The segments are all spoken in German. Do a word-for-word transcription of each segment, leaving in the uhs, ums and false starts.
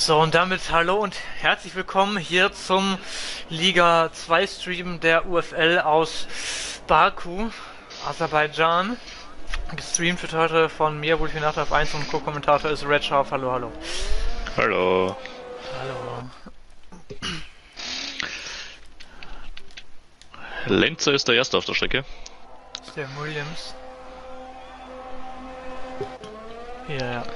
So, und damit hallo und herzlich willkommen hier zum Liga zwei Stream der U F L aus Baku, Aserbaidschan. Gestreamt wird heute von mir, Wulfinator auf eins, und Co-Kommentator ist Red Sharp. Hallo, hallo. Hallo. Hallo. Lenzer ist der Erste auf der Strecke. Das ist der Williams. Ja, ja.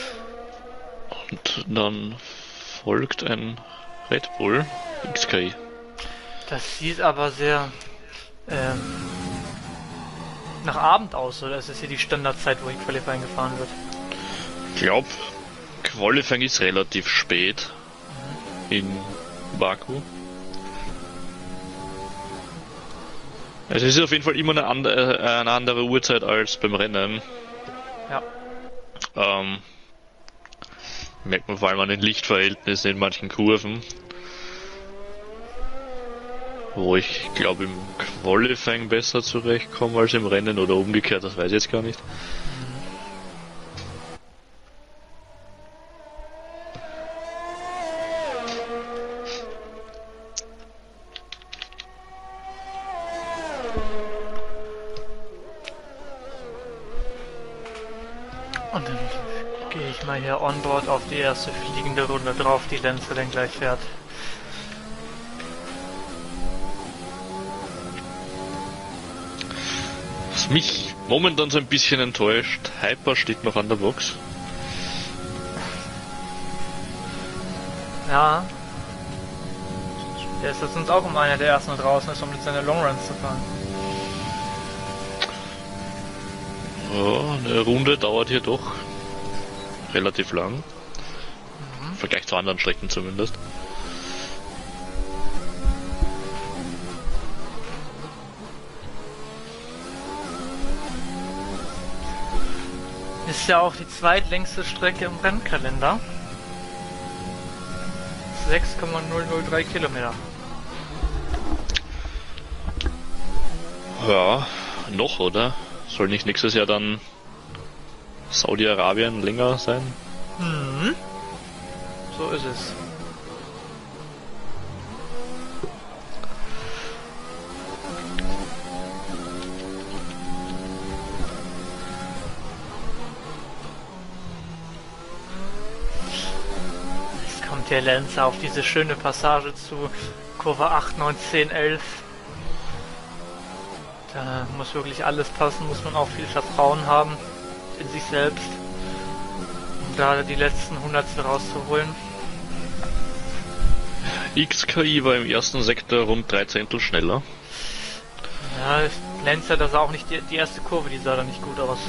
Und dann folgt ein Red Bull X K I. Das sieht aber sehr ähm, nach Abend aus, oder? Das ist hier die Standardzeit, wo die Qualifying gefahren wird. Ich glaube, Qualifying ist relativ spät mhm. in Baku. Es ist auf jeden Fall immer eine andere, eine andere Uhrzeit als beim Rennen. Ja. Ähm, merkt man vor allem an den Lichtverhältnissen in manchen Kurven. Wo ich glaube im Qualifying besser zurechtkomme als im Rennen oder umgekehrt, das weiß ich jetzt gar nicht. Und dann gehe ich mal hier onboard auf die erste fliegende Runde drauf, die Lenzer dann gleich fährt. Was mich momentan so ein bisschen enttäuscht, Hyper steht noch an der Box. Ja. Der ist jetzt uns auch um einer der ersten da draußen ist, um jetzt seine Longruns zu fahren. Ja, eine Runde dauert hier doch relativ lang. Mhm. Im Vergleich zu anderen Strecken zumindest. Ist ja auch die zweitlängste Strecke im Rennkalender. sechs Komma null null drei Kilometer. Ja, noch, oder? Soll nicht nächstes Jahr dann Saudi-Arabien länger sein? Mhm. So ist es. Jetzt kommt der Lenzer auf diese schöne Passage zu Kurve acht, neun, zehn, elf. Da muss wirklich alles passen, muss man auch viel Vertrauen haben in sich selbst, um da die letzten Hundertstel rauszuholen. X K I war im ersten Sektor rund drei Zehntel schneller. Ja, Lenzer, das sah auch nicht die, die erste Kurve, die sah da nicht gut aus.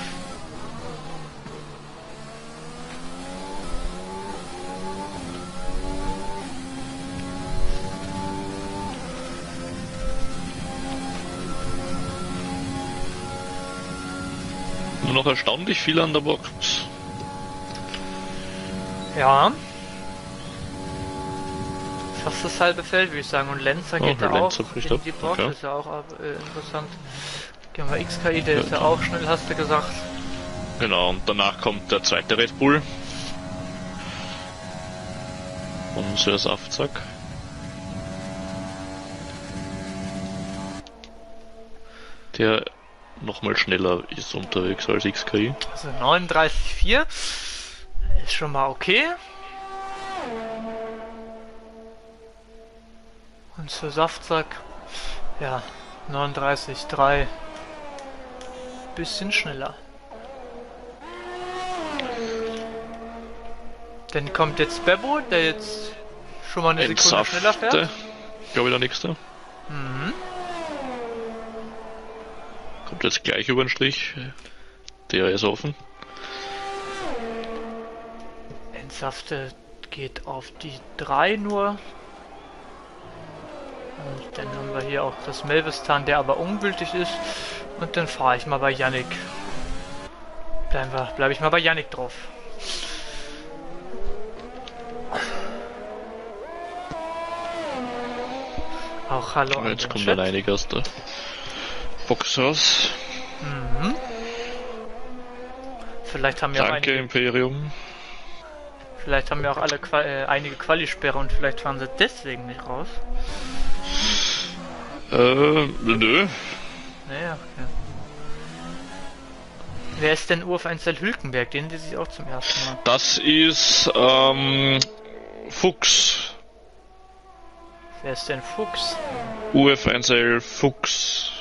Nur noch erstaunlich viel an der Box. Ja. Fast das halbe Feld, würde ich sagen. Und Lenzer geht oh, ja auch Lenzer in die Box, okay. Ist ja auch äh, interessant. Gehen wir X K I, der ja, ist ja auch schnell, hast du gesagt. Genau, und danach kommt der zweite Red Bull. Unser Saftsack. Der nochmal schneller ist unterwegs als X K I. Also neununddreißig Komma vier ist schon mal okay. Und für Saftsack, ja, neununddreißig Komma drei. Bisschen schneller. Dann kommt jetzt Bebo, der jetzt schon mal eine Sekunde Entsafte, schneller fährt. glaube ich, der nächste. Mhm. Kommt jetzt gleich über den Strich. Der ist offen. Entsafte geht auf die drei nur. Und dann haben wir hier auch das Melvistan, der aber ungültig ist. Und dann fahre ich mal bei Yannick. Bleiben wir, bleibe ich mal bei Yannick drauf. Auch hallo. Jetzt kommt dann einige aus der Box raus. Mhm. Vielleicht haben wir Danke, einige, Imperium. Vielleicht haben wir auch alle Qua äh, einige Quali-Sperre und vielleicht fahren sie deswegen nicht raus. Äh, nö. Naja, okay. Wer ist denn U F eins Hülkenberg? Den lese ich auch zum ersten Mal. Das ist, ähm, Fuchs. Wer ist denn Fuchs? U F eins Fuchs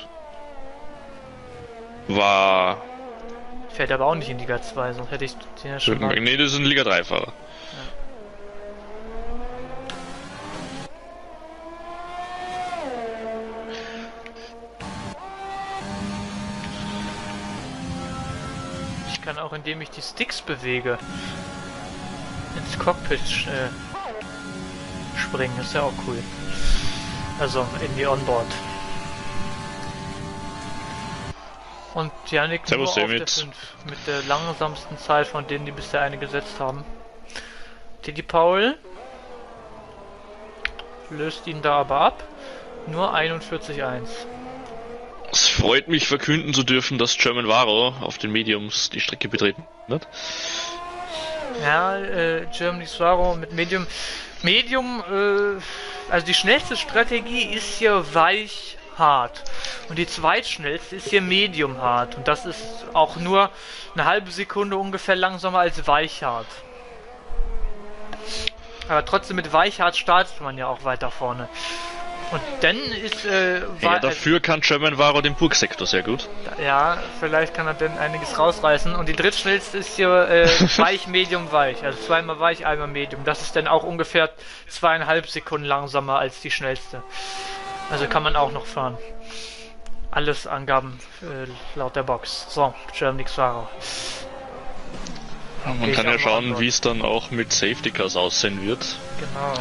war... Fährt aber auch nicht in Liga zwei, sonst hätte ich den ja schon mal... Nee, das ist ein Liga drei Fahrer. Ich kann auch, indem ich die Sticks bewege, ins Cockpit äh, springen. Das ist ja auch cool. Also in die Onboard. Und Yannick nur auf der fünf mit der langsamsten Zeit von denen, die bisher eine gesetzt haben. Didi Paul löst ihn da aber ab. Nur einundvierzig eins. Es freut mich, verkünden zu dürfen, dass German Varo auf den Mediums die Strecke betreten hat. Ja, äh, Germany Varo mit Medium. Medium, äh, also die schnellste Strategie ist hier weich hart. Und die zweitschnellste ist hier Medium hart. Und das ist auch nur eine halbe Sekunde ungefähr langsamer als weich hart. Aber trotzdem mit weich hart startet man ja auch weiter vorne. Und dann ist, äh, ja, dafür äh, kann German Varo den Burgsektor sehr gut. Ja, vielleicht kann er dann einiges rausreißen. Und die drittschnellste ist hier äh, weich, medium, weich. Also zweimal weich, einmal medium. Das ist dann auch ungefähr zweieinhalb Sekunden langsamer als die schnellste. Also kann man auch noch fahren. Alles Angaben äh, laut der Box. So, Germany Varo. Man okay, kann ja schauen, wie es dann auch mit Safety Cars aussehen wird. Genau.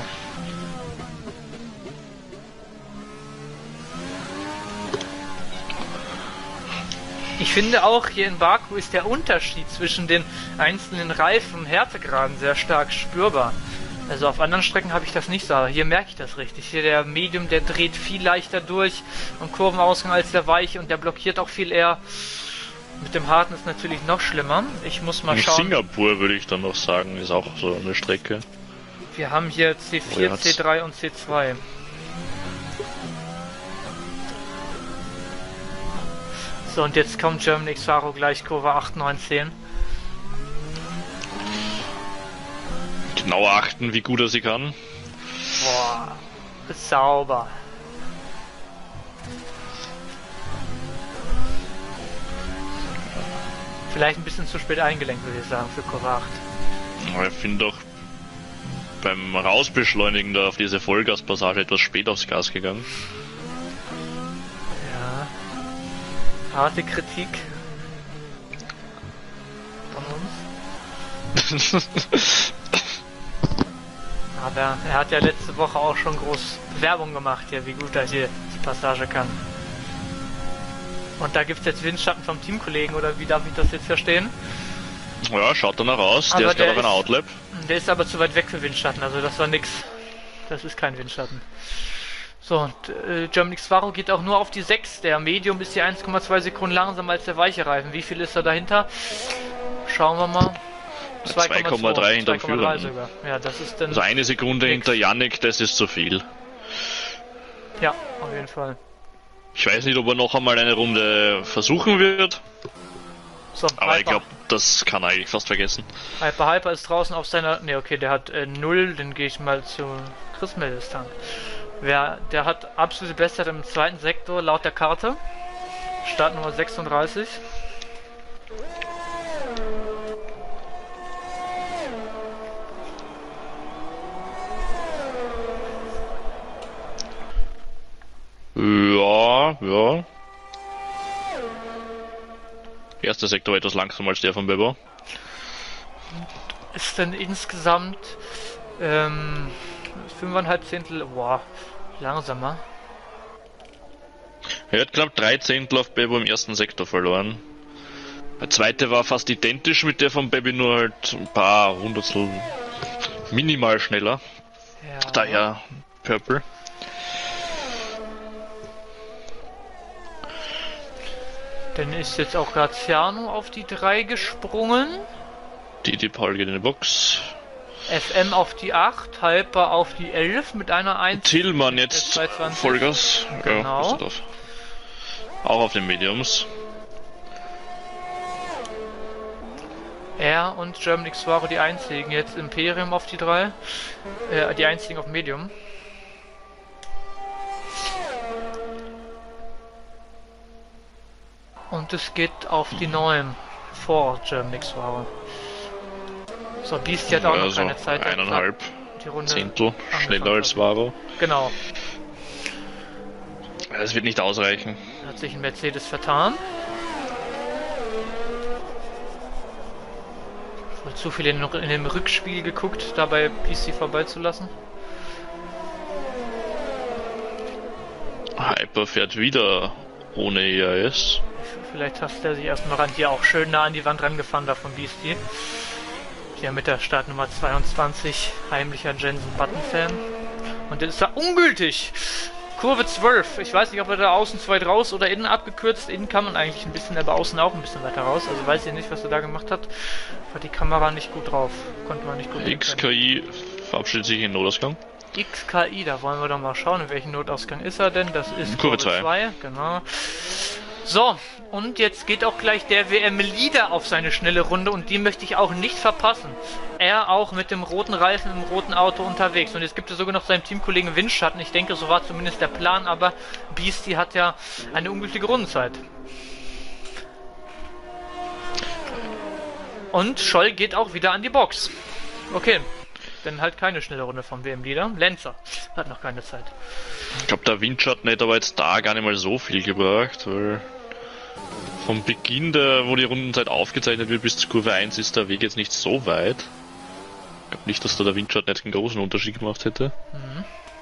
Ich finde auch, hier in Baku ist der Unterschied zwischen den einzelnen Reifen und Härtegraden sehr stark spürbar. Also auf anderen Strecken habe ich das nicht so, aber hier merke ich das richtig. Hier der Medium, der dreht viel leichter durch am Kurvenausgang als der Weiche und der blockiert auch viel eher. Mit dem Harten ist natürlich noch schlimmer. Ich muss mal in schauen. Singapur würde ich dann noch sagen, ist auch so eine Strecke. Wir haben hier C vier, C drei und C zwei. So, und jetzt kommt Germany Varo gleich Kurve acht, neun, zehn. Genau achten, wie gut er sie kann. Boah, sauber. Vielleicht ein bisschen zu spät eingelenkt, würde ich sagen, für Kurve acht. Aber ich finde doch beim Rausbeschleunigen da auf diese Vollgaspassage etwas spät aufs Gas gegangen. Harte Kritik von uns. Aber er hat ja letzte Woche auch schon groß Werbung gemacht, hier, wie gut er hier die Passage kann. Und da gibt es jetzt Windschatten vom Teamkollegen, oder wie darf ich das jetzt verstehen? Ja, schaut danach aus. Der ist gerade auf einer Outlap. Der ist aber zu weit weg für Windschatten, also das war nix. Das ist kein Windschatten. So, und äh, Germany Varo geht auch nur auf die sechs. Der Medium ist hier eins Komma zwei Sekunden langsamer als der weiche Reifen. Wie viel ist er dahinter? Schauen wir mal. zwei Komma drei hinter dem Führer. Sogar. Ja, das ist dann also eine Sekunde nix. Hinter Yannick, das ist zu viel. Ja, auf jeden Fall. Ich weiß nicht, ob er noch einmal eine Runde versuchen wird. So, aber Hyper. Ich glaube, das kann er eigentlich fast vergessen. Hyper Hyper ist draußen auf seiner... Ne, okay, der hat äh, null. Dann gehe ich mal zu Chris Meldestang. Wer, der hat absolute Bestzeit im zweiten Sektor laut der Karte. Startnummer sechsunddreißig. Ja, ja. Erster Sektor etwas langsamer als der von Bebo. Ist denn insgesamt ähm, fünfeinhalb Zehntel, boah, langsamer. Er hat knapp drei Zehntel auf Bebo im ersten Sektor verloren. Der zweite war fast identisch mit der von Baby, nur halt ein paar Hundertstel minimal schneller. Ja. Daher Purple. Dann ist jetzt auch Graziano auf die drei gesprungen. Die, die Paul geht in die Box. F M auf die acht, Hyper auf die elf mit einer eins. Tillmann jetzt Vollgas. Genau. Ja, auch auf den Mediums. Er und German Xuaro die einzigen. Jetzt Imperium auf die drei. Äh, die einzigen auf Medium. Und es geht auf die neun vor German Xuaro. So, Beastie hat auch ja, noch keine Zeit. Eineinhalb die Runde Zehntel schneller als Varo. Genau. Es wird nicht ausreichen. Hat sich ein Mercedes vertan. Wohl zu viel in, in dem Rückspiegel geguckt, dabei Beastie vorbeizulassen. Hyper fährt wieder ohne E A S. Vielleicht hast er sich erstmal ran, hier auch schön nah an die Wand rangefahren da von Beastie. Hier mit der Startnummer zweiundzwanzig, heimlicher Jensen Button-Fan. Und jetzt ist er ungültig. Kurve zwölf. Ich weiß nicht, ob er da außen zu weit raus oder innen abgekürzt. Innen kann man eigentlich ein bisschen, aber außen auch ein bisschen weiter raus. Also weiß ich nicht, was er da gemacht hat. War die Kamera nicht gut drauf. Konnte man nicht gut X K I verabschiedet sich in Notausgang. X K I, da wollen wir doch mal schauen, in welchem Notausgang ist er denn. Das ist Kurve zwei. Genau. So, und jetzt geht auch gleich der W M-Leader auf seine schnelle Runde und die möchte ich auch nicht verpassen. Er auch mit dem roten Reifen im roten Auto unterwegs. Und jetzt gibt es sogar noch seinen Teamkollegen Windschatten. Ich denke, so war zumindest der Plan, aber Beastie hat ja eine ungültige Rundenzeit. Und Scholl geht auch wieder an die Box. Okay, dann halt keine schnelle Runde vom W M-Leader. Lenzer hat noch keine Zeit. Ich glaube, der Windschatten hätte aber jetzt da gar nicht mal so viel gebracht, weil vom Beginn, der, wo die Rundenzeit aufgezeichnet wird, bis zur Kurve eins ist der Weg jetzt nicht so weit. Ich glaube nicht, dass da der Windschatten jetzt einen großen Unterschied gemacht hätte. Mhm.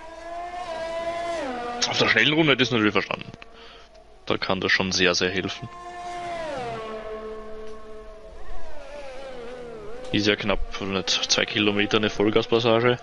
Auf der schnellen Runde hätte ich es natürlich verstanden. Da kann das schon sehr, sehr helfen. Ist ja knapp nicht, zwei Kilometer eine Vollgaspassage.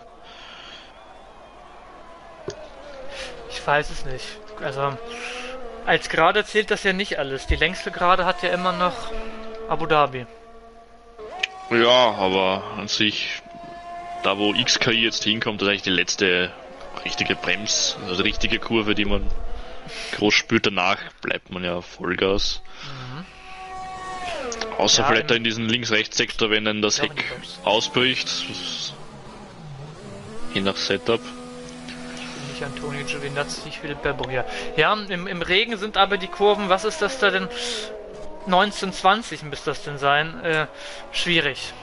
Ich weiß es nicht. Also, als Gerade zählt das ja nicht alles. Die längste Gerade hat ja immer noch Abu Dhabi. Ja, aber an sich, da wo X K I jetzt hinkommt, das ist eigentlich die letzte richtige Brems, also die richtige Kurve, die man groß spürt. Danach bleibt man ja Vollgas. Mhm. Außer ja, vielleicht da in diesem Links-Rechts-Sektor, wenn dann das Heck ausbricht. Je nach Setup. Nicht Antonio Giovinazzi, ich will Bebo hier. Ja, im, im Regen sind aber die Kurven, was ist das da denn? neunzehn, zwanzig müsste das denn sein. Äh, schwierig.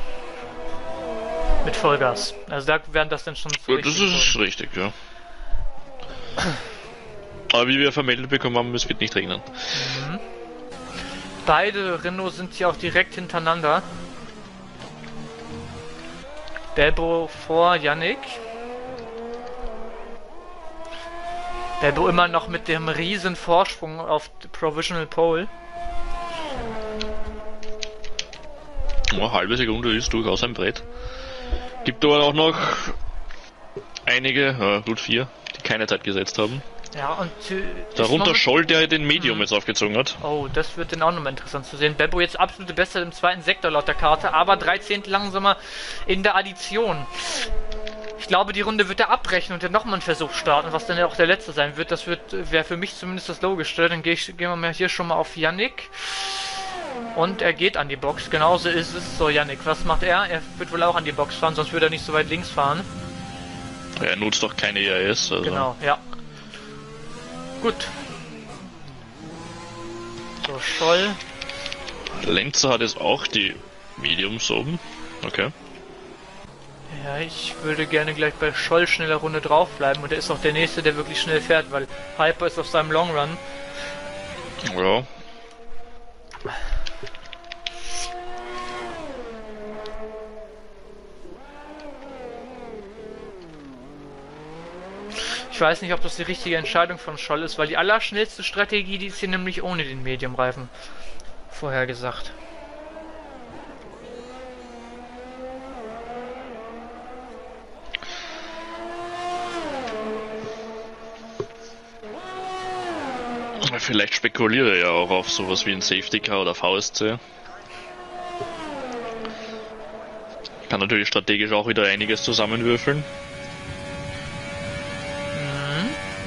Mit Vollgas. Also da werden das dann schon zu. Ja, das ist Kurven. Richtig, ja. Aber wie wir vermeldet bekommen haben, es wird nicht regnen. Mhm. Beide Renault sind hier auch direkt hintereinander. Bebo vor Yannick. Bebo immer noch mit dem riesen Vorsprung auf Provisional Pole. Eine halbe Sekunde ist durchaus ein Brett. Gibt aber auch noch einige, ja, gut vier, die keine Zeit gesetzt haben. Ja, und äh, darunter Scholl, der den Medium hm. jetzt aufgezogen hat. Oh, das wird dann auch nochmal interessant zu sehen. Bebo jetzt absolute Beste im zweiten Sektor laut der Karte, aber drei Zehntel langsamer in der Addition. Ich glaube, die Runde wird er abbrechen und dann nochmal einen Versuch starten, was dann ja auch der letzte sein wird. Das wird wäre für mich zumindest das Logischste. Dann gehe ich, gehen wir mal hier schon mal auf Yannick. Und er geht an die Box. Genauso ist es. So, Yannick, was macht er? Er wird wohl auch an die Box fahren, sonst würde er nicht so weit links fahren. Er nutzt doch keine E A S. Also. Genau, ja. Gut. So, Scholl. Lenzer hat jetzt auch die Mediums oben. Okay. Ja, ich würde gerne gleich bei Scholl schneller Runde draufbleiben und er ist auch der Nächste, der wirklich schnell fährt, weil Hyper ist auf seinem Long Run. Ja. Ich weiß nicht, ob das die richtige Entscheidung von Scholl ist, weil die allerschnellste Strategie, die ist hier nämlich ohne den Medium-Reifen vorhergesagt. Vielleicht spekuliere er ja auch auf sowas wie ein Safety Car oder V S C. Kann natürlich strategisch auch wieder einiges zusammenwürfeln. Mhm.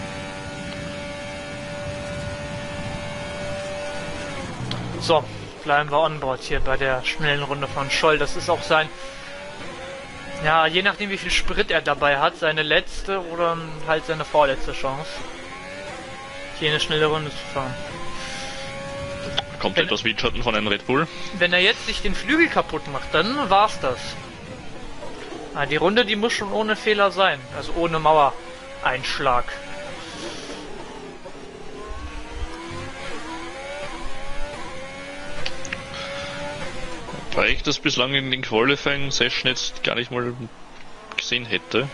So, bleiben wir on board hier bei der schnellen Runde von Scholl. Das ist auch sein, ja, je nachdem wie viel Sprit er dabei hat, seine letzte oder halt seine vorletzte Chance, hier eine schnelle Runde zu fahren. Kommt wenn, etwas Windschatten von einem Red Bull. Wenn er jetzt nicht den Flügel kaputt macht, dann war's das. Ah, die Runde, die muss schon ohne Fehler sein, also ohne Mauereinschlag. Weil ich das bislang in den Qualifying Session jetzt gar nicht mal gesehen hätte.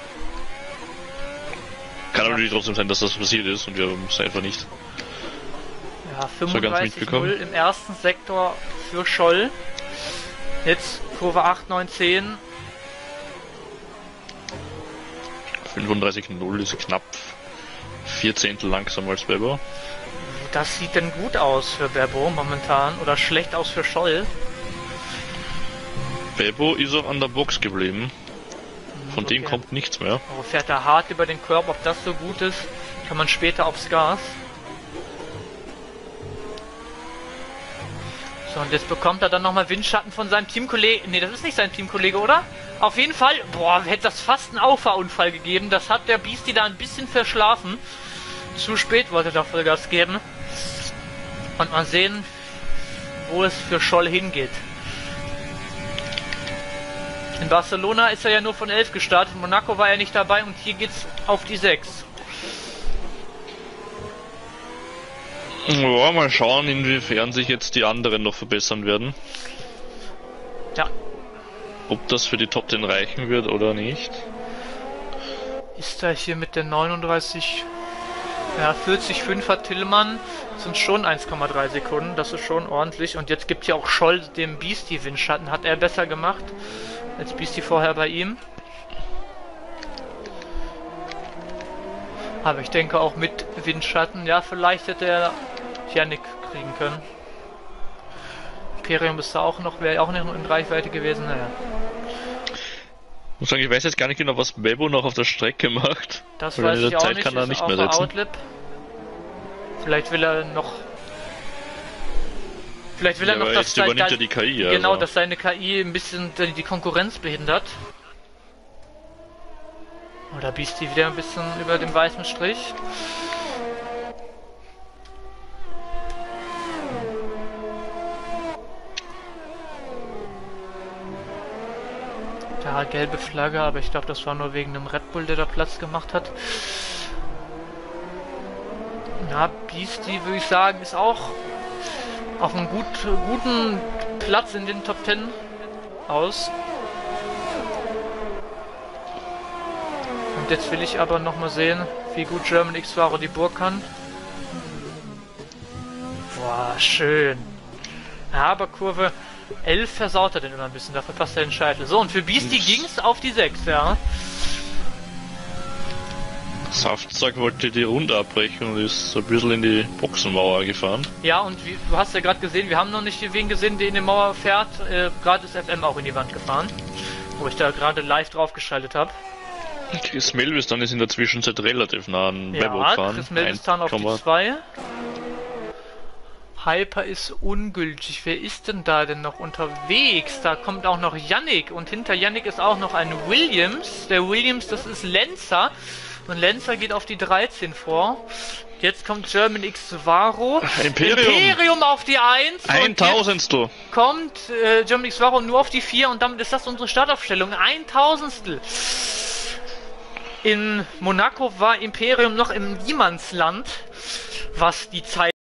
Kann ja. natürlich trotzdem sein, dass das passiert ist und wir haben es einfach nicht. Ja, fünfunddreißig null im ersten Sektor für Scholl. Jetzt Kurve acht, neun, zehn. fünfunddreißig null ist knapp vier Zehntel langsamer als Bebo. Das sieht denn gut aus für Bebo momentan oder schlecht aus für Scholl. Bebo ist auch an der Box geblieben. Von okay. dem kommt nichts mehr. Oh, fährt er hart über den Körper, ob das so gut ist, kann man später aufs Gas. So, und jetzt bekommt er dann nochmal Windschatten von seinem Teamkollegen. Ne, das ist nicht sein Teamkollege, oder? Auf jeden Fall, boah, hätte das fast einen Auffahrunfall gegeben. Das hat der Beastie da ein bisschen verschlafen. Zu spät wollte er Vollgas geben. Und mal sehen, wo es für Scholl hingeht. In Barcelona ist er ja nur von elf gestartet. In Monaco war er nicht dabei und hier geht's auf die sechs. Ja, mal schauen, inwiefern sich jetzt die anderen noch verbessern werden. Ja. Ob das für die Top zehn reichen wird oder nicht. Ist er hier mit der neununddreißig, ja, vierzig Komma fünfer Tillmann, sind schon eins Komma drei Sekunden, das ist schon ordentlich. Und jetzt gibt hier auch Scholl dem Beastie Windschatten, hat er besser gemacht als Beastie vorher bei ihm. Aber ich denke auch mit Windschatten, ja, vielleicht hätte er Yannick kriegen können. Imperium ist da auch noch, wäre auch noch in Reichweite gewesen, naja. Ich muss sagen, ich weiß jetzt gar nicht genau, was Bebo noch auf der Strecke macht. Das weiß ich auch Zeit nicht, kann er nicht mehr setzen. Outlip. Vielleicht will er noch... Vielleicht will ja, er noch, dass dass, sein, dass, die K I, genau, also. dass seine K I ein bisschen die Konkurrenz behindert. Oder Beastie wieder ein bisschen über dem weißen Strich. Da gelbe Flagge, aber ich glaube, das war nur wegen dem Red Bull, der da Platz gemacht hat. Ja, Beastie, würde ich sagen, ist auch auf einem gut, guten Platz in den Top zehn aus. Und jetzt will ich aber noch mal sehen, wie gut German X-Varo die Burg kann. Boah, schön. Ja, aber Kurve elf versaut er denn immer ein bisschen, da verpasst er den Scheitel. So, und für Beastie ging es auf die sechs, ja. Saftsack wollte die Runde abbrechen und ist so ein bisschen in die Boxenmauer gefahren. Ja, und wie, du hast ja gerade gesehen, wir haben noch nicht wen gesehen, der in die Mauer fährt. Äh, gerade ist F M auch in die Wand gefahren, wo ich da gerade live drauf geschaltet habe. Chris Melvistan ist in der Zwischenzeit relativ nah an ja, Bebo gefahren. Chris Melvistan auf die zwei. Hyper ist ungültig. Wer ist denn da denn noch unterwegs? Da kommt auch noch Yannick und hinter Yannick ist auch noch ein Williams. Der Williams, das ist Lenzer. Und Lenzer geht auf die dreizehn vor. Jetzt kommt German X-Varo. Imperium. Imperium auf die eins. Ein Tausendstel. Kommt äh, German X-Varo nur auf die vier und damit ist das unsere Startaufstellung. Ein Tausendstel. In Monaco war Imperium noch im Niemandsland, was die Zeit